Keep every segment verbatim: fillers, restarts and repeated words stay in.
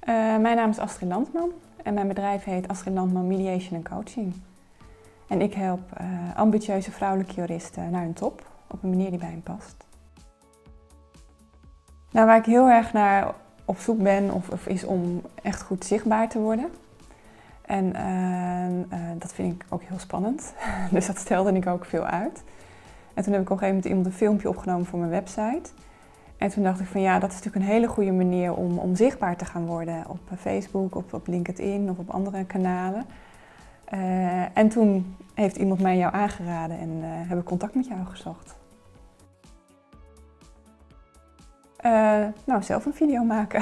Uh, mijn naam is Astrid Landman en mijn bedrijf heet Astrid Landman Mediation en Coaching. En ik help uh, ambitieuze vrouwelijke juristen naar hun top op een manier die bij hen past. Nou, waar ik heel erg naar op zoek ben of, of is om echt goed zichtbaar te worden. En uh, uh, dat vind ik ook heel spannend, dus dat stelde ik ook veel uit. En toen heb ik op een gegeven moment iemand een filmpje opgenomen voor mijn website. En toen dacht ik van ja, dat is natuurlijk een hele goede manier om, om zichtbaar te gaan worden op Facebook, op, op LinkedIn of op andere kanalen. Uh, en toen heeft iemand mij jou aangeraden en uh, heb ik contact met jou gezocht. Uh, nou, zelf een video maken.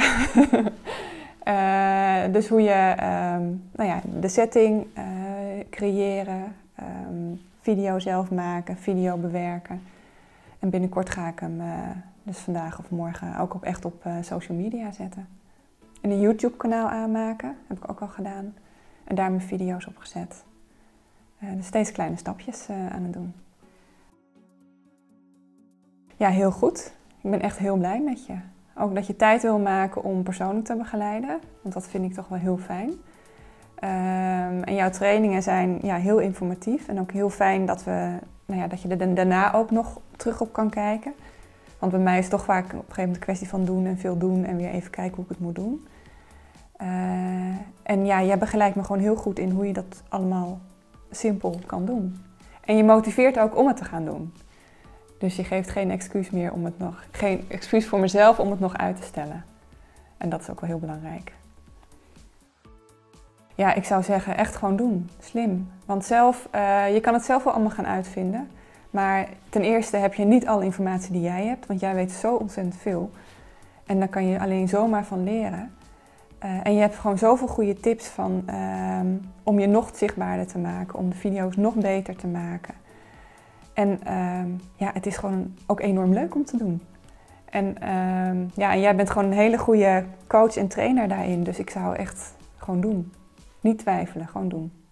uh, dus hoe je um, nou ja, de setting uh, creëren, um, video zelf maken, video bewerken. En binnenkort ga ik hem, uh, dus vandaag of morgen, ook op, echt op uh, social media zetten. En een YouTube kanaal aanmaken, heb ik ook al gedaan. En daar mijn video's op gezet. Uh, dus steeds kleine stapjes uh, aan het doen. Ja, heel goed. Ik ben echt heel blij met je. Ook dat je tijd wil maken om persoonlijk te begeleiden, want dat vind ik toch wel heel fijn. Um, en jouw trainingen zijn ja, heel informatief en ook heel fijn dat, we, nou ja, dat je er daarna ook nog terug op kan kijken. Want bij mij is het toch vaak op een gegeven moment een kwestie van doen en veel doen en weer even kijken hoe ik het moet doen. Uh, en ja, jij begeleidt me gewoon heel goed in hoe je dat allemaal simpel kan doen. En je motiveert ook om het te gaan doen. Dus je geeft geen excuus meer om het nog, geen excuus voor mezelf om het nog uit te stellen. En dat is ook wel heel belangrijk. Ja, ik zou zeggen, echt gewoon doen. Slim. Want zelf, uh, je kan het zelf wel allemaal gaan uitvinden. Maar ten eerste heb je niet alle informatie die jij hebt, want jij weet zo ontzettend veel. En daar kan je alleen zomaar van leren. Uh, en je hebt gewoon zoveel goede tips van, uh, om je nog zichtbaarder te maken, om de video's nog beter te maken. En uh, ja, het is gewoon ook enorm leuk om te doen. En, uh, ja, en jij bent gewoon een hele goede coach en trainer daarin, dus ik zou echt gewoon doen. Niet twijfelen, gewoon doen.